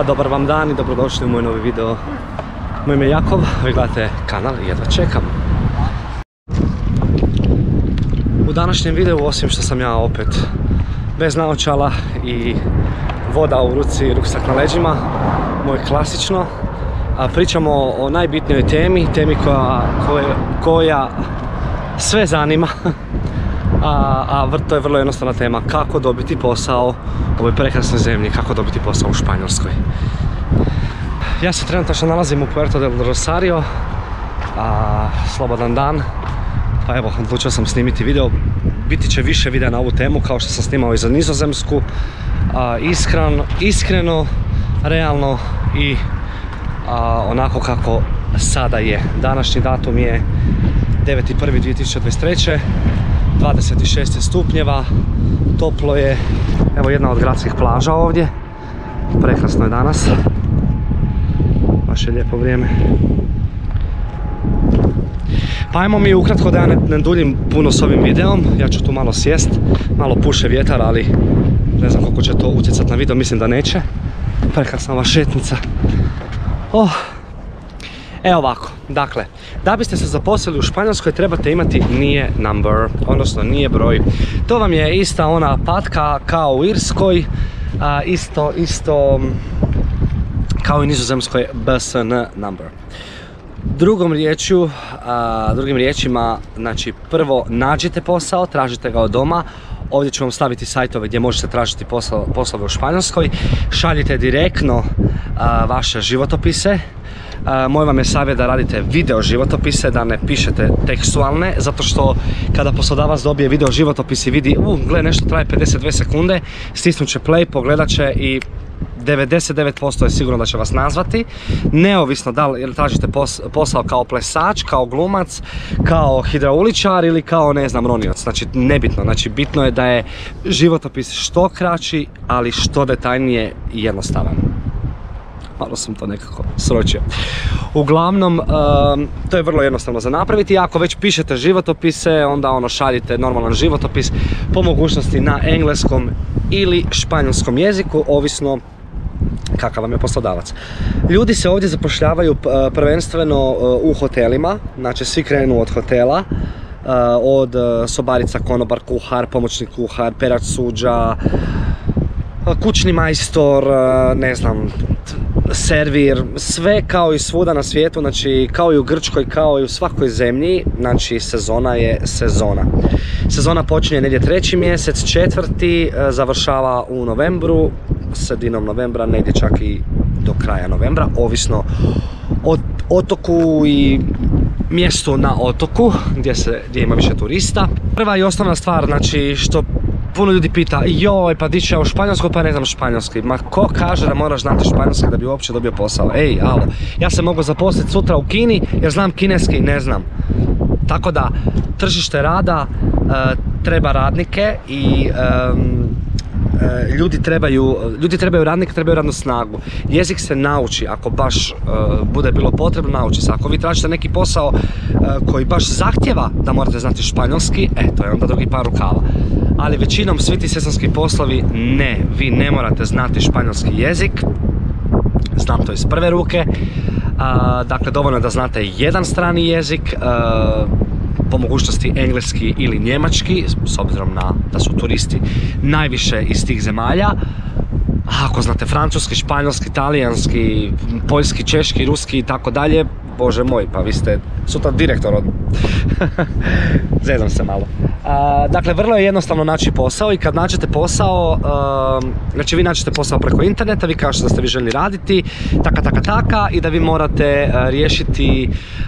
Pa dobar vam dan i dobrodošli u moj novi video. Moje ime je Jakov, vi gledate kanal i jedva čekam. U današnjem videu, osim što sam ja opet bez naočala i voda u ruci, ruksak na leđima, moj klasično, pričamo o najbitnijoj temi koja sve zanima, to je vrlo jednostavna tema: kako dobiti posao u ovoj prekrasnoj zemlji, kako dobiti posao u Španjolskoj. Ja se trenutno nalazim u Puerto del Rosario, slobodan dan, pa evo, odlučio sam snimiti video. Biti će više videa na ovu temu, kao što sam snimao i za Nizozemsku, iskreno, realno i onako kako sada je. Današnji datum je 9.1.2023. 26 stupnjeva, toplo je. Evo jedna od gradskih plaža ovdje, prekrasno je danas, baš je lijepo vrijeme. Pa ajmo mi ukratko, da ja ne duljim puno s ovim videom, ja ću tu malo sjest, malo puše vjetar, ali ne znam koliko će to utjecat na video, mislim da neće. Prekrasna ova šetnica. Evo ovako, dakle, da biste se zaposlili u Španjolskoj trebate imati NIE number, odnosno NIE broj. To vam je ista ona patka kao u Irskoj, isto kao i Nizozemskoj BSN number. Drugim riječima, znači prvo nađite posao, tražite ga od doma. Ovdje ću vam staviti sajtove gdje možete tražiti poslove u Španjolskoj. Šaljite direktno vaše životopise. Moj vam je savjet da radite video životopise, da ne pišete tekstualne, zato što kada poslodavac dobije video životopis i vidi, gle, nešto traje 52 sekunde, stisnut će play, pogledat će i 99% je sigurno da će vas nazvati, neovisno da li tražite posao kao plesač, kao glumac, kao hidrauličar ili kao, ne znam, ronioc. Znači, nebitno. Znači, bitno je da je životopis što kraći, ali što detaljnije i jednostavan. Malo sam to nekako sročio. Uglavnom, to je vrlo jednostavno za napraviti. Ako već pišete životopise, onda šaljite normalan životopis, po mogućnosti na engleskom ili španjolskom jeziku, ovisno kakav vam je poslodavac. Ljudi se ovdje zapošljavaju prvenstveno u hotelima, znači svi krenu od hotela, od sobarica, konobar, kuhar, pomoćni kuhar, perač suđa, kućni majstor, ne znam, servir, sve kao i svuda na svijetu, znači kao i u Grčkoj, kao i u svakoj zemlji, znači sezona je sezona. Sezona počinje negdje 3. mjesec, 4. završava u novembru, sredinom novembra, negdje čak i do kraja novembra, ovisno o otoku i mjestu na otoku gdje ima više turista. Prva i osnovna stvar, znači što puno ljudi pita, joj, pa di ću ja u Španjolsku, pa ne znam španjolski. Ma ko kaže da moraš znati španjolski da bi uopće dobio posao? Ej, alo, ja se mogu zaposliti sutra u Kini jer znam kineski, ne znam. Tako da, tržište rada treba radnike i ljudi trebaju radnike, trebaju radnu snagu. Jezik se nauči, ako baš bude bilo potrebno, nauči se. Ako vi tražite neki posao koji baš zahtjeva da morate znati španjolski, to je onda drugi par rukava. Ali većinom svi ti sezonski poslovi vi ne morate znati španjolski jezik. Znam to iz prve ruke. Dakle, dovoljno je da znate jedan strani jezik, po mogućnosti engleski ili njemački, s obzirom da su turisti najviše iz tih zemalja. Ako znate francuski, španjolski, talijanski, poljski, češki, ruski i tako dalje, bože moj, pa vi ste sutra direktor od... Zezam se malo. Dakle, vrlo je jednostavno naći posao i kad nađete posao, znači vi nađete posao preko interneta, vi kažete da ste vi želi raditi, taka, i da vi morate riješiti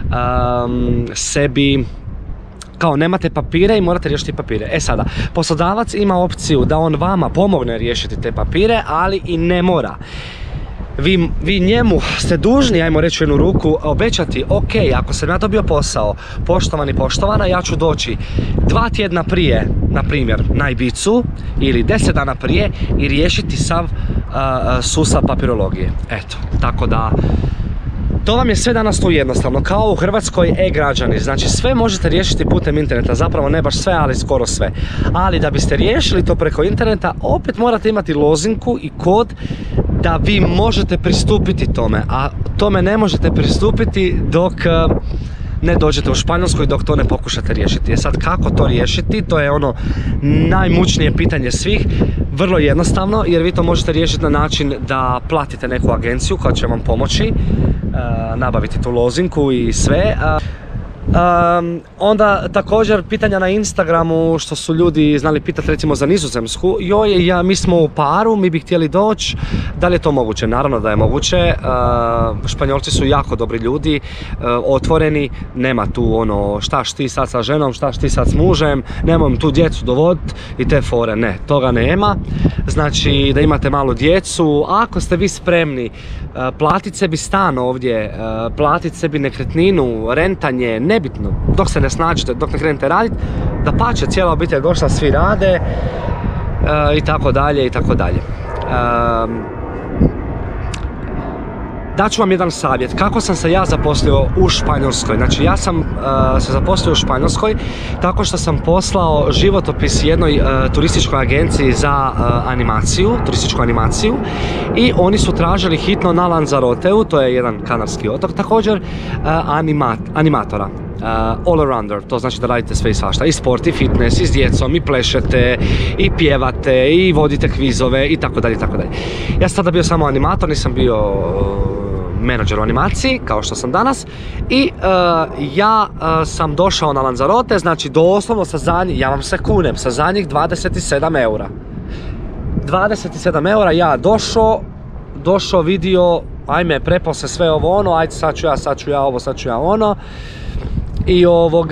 sebi, kao nemate papire i morate riješiti papire. Sada, poslodavac ima opciju da on vama pomogne riješiti te papire, ali i ne mora. Vi njemu ste dužni, ajmo reći jednu ruku, obećati, ok, ako sam ja dobio posao, poštovani, poštovana, ja ću doći 2 tjedna prije, na primjer, na Ibicu, ili 10 dana prije i riješiti sav sustav papirologije. Eto, tako da, to vam je sve danas tu jednostavno, kao u Hrvatskoj e-građani, znači sve možete riješiti putem interneta, zapravo ne baš sve, ali skoro sve. Ali da biste riješili to preko interneta, opet morate imati lozinku i kod da vi možete pristupiti tome, a tome ne možete pristupiti dok ne dođete u Španjolsku i dok to ne pokušate riješiti. Sad kako to riješiti, to je ono najmučnije pitanje svih. Vrlo jednostavno, jer vi to možete riješiti na način da platite neku agenciju koja će vam pomoći nabaviti tu lozinku i sve. Onda također pitanja na Instagramu što su ljudi znali pitati recimo za Nizozemsku. Mi smo u paru, mi bi htjeli doći, da li je to moguće? Naravno da je moguće. Španjolci su jako dobri ljudi, otvoreni, nema tu ono štaš ti sad sa ženom, štaš ti sad s mužem, nemoj tu djecu dovoditi i te fore, ne, toga nema. Znači da imate malu djecu, ako ste vi spremni platiti sebi stan ovdje, platiti sebi nekretninu, rentanje, nebitno, dok se ne snađete, dok ne krenete raditi, da pače, cijela obitelj došla, svi rade i tako dalje i tako dalje. Daću vam jedan savjet, kako sam se ja zaposlio u Španjolskoj. Znači ja sam se zaposlio u Španjolskoj tako što sam poslao životopis jednoj turističkoj agenciji za turističku animaciju i oni su tražili hitno na Lanzaroteu, to je jedan kanarski otok, također animatora. All-arounder, to znači da radite sve i svašta, i sport, i fitness, i s djecom, i plešete, i pjevate, i vodite kvizove, i tako dalje, i tako dalje. Ja sam tada bio samo animator, nisam bio menadžer u animaciji, kao što sam danas, i ja sam došao na Lanzarote, znači doslovno sa zadnjih, ja vam se kunem, sa zadnjih 27 eura. 27 eura, ja došao, vidio, ajme, prepao se sve ovo ono, ajde sad ću ja ovo, sad ću ja ono. I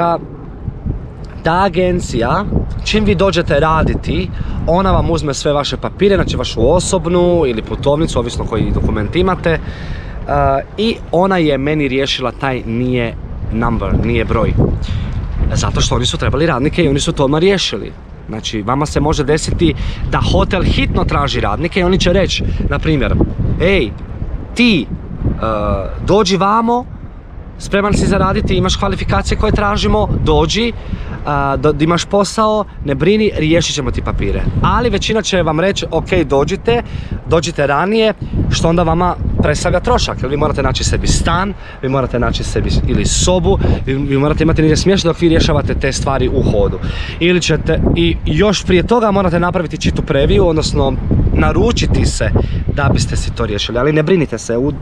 ta agencija, čim vi dođete raditi, ona vam uzme sve vaše papire, znači vašu osobnu ili putovnicu, ovisno koji dokument imate, i ona je meni riješila taj nije broj. Zato što oni su trebali radnike i oni su to odmah riješili. Znači, vama se može desiti da hotel hitno traži radnike i oni će reći, na primjer, ej, ti dođi vamo, spreman si za raditi, imaš kvalifikacije koje tražimo, dođi, imaš posao, ne brini, riješit ćemo ti papire. Ali većina će vam reći, ok, dođite ranije, što onda vama predstavlja trošak, jer vi morate naći sebi stan, vi morate naći sebi ili sobu, vi morate imati negdje smještaj dok vi rješavate te stvari u hodu. Ili ćete, i još prije toga morate napraviti čitu previju, odnosno naručiti se da biste si to riješili, ali ne brinite se, u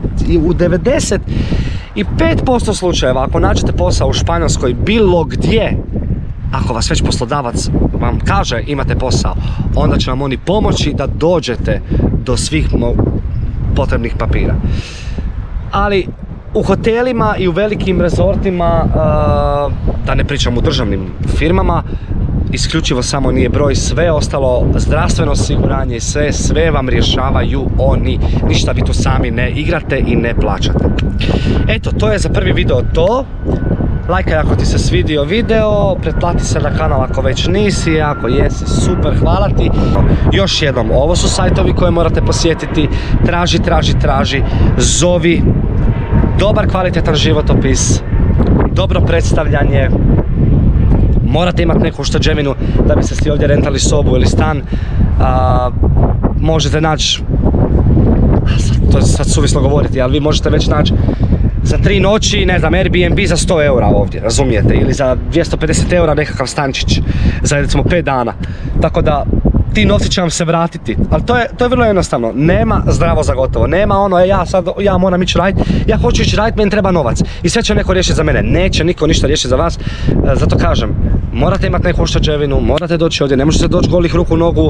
95% slučajeva ako nađete posao u Španjolskoj bilo gdje, ako vas već poslodavac vam kaže imate posao, onda će vam oni pomoći da dođete do svih potrebnih papira. Ali u hotelima i u velikim rezortima, da ne pričam u državnim firmama, isključivo samo nije broj, sve ostalo, zdravstveno osiguranje i sve vam rješavaju oni, ništa vi tu sami ne igrate i ne plaćate. Eto, to je za prvi video to. Lajkaj ako ti se svidio video, pretplati se na kanal ako već nisi, ako jesi, super, hvala ti. Još jednom, ovo su sajtovi koje morate posjetiti, traži, zovi, dobar kvalitetan životopis, dobro predstavljanje, morate imati neku ušteđevinu da biste si ovdje rentali sobu ili stan, možete naći, to je sad suvislo govoriti, ali vi možete već naći za 3 noći, ne znam, Airbnb za 100 eura ovdje, razumijete, ili za 250 eura nekakav stančić za recimo 5 dana, tako da ti novci će vam se vratiti, ali to je vrlo jednostavno, nema zdravo za gotovo, nema ono, ja moram ići raditi, ja hoću ići raditi, meni treba novac i sve će neko riješiti za mene, neće niko ništa riješiti za vas, zato kažem, morate imati neku ušteđevinu, morate doći ovdje, ne možete doći golih ruku nogu,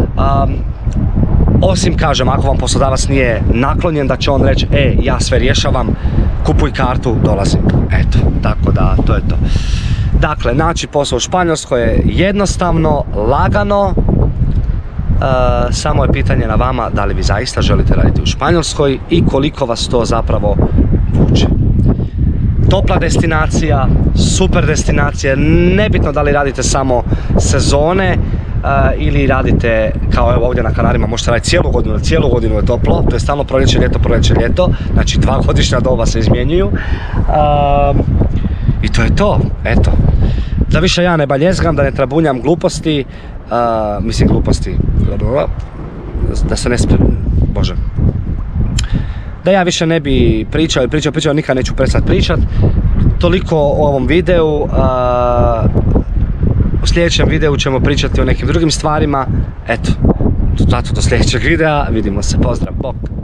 osim kažem, ako vam poslodavac nije naklonjen da će on reći, ja sve rješavam, kupuj kartu, dolazim, eto, tako da, to je to. Dakle, naći posao u Španjolskoj je jednostavno, lagano, samo je pitanje na vama da li vi zaista želite raditi u Španjolskoj i koliko vas to zapravo vuče. Topla destinacija, super destinacija, nebitno da li radite samo sezone ili radite, kao evo ovdje na Kanarima, možete raditi cijelu godinu je toplo, to je stalno proljeće, ljeto, znači 2 godišnja doba se izmjenjuju i to je to, eto. Da više ja ne baljezgam, da ne trabunjam gluposti, da se ne bože, Da ja više ne bi pričao i pričao, nikad neću prestati pričat. Toliko o ovom videu. U sljedećem videu ćemo pričati o nekim drugim stvarima. Eto, zato do sljedećeg videa. Vidimo se, pozdrav, bok!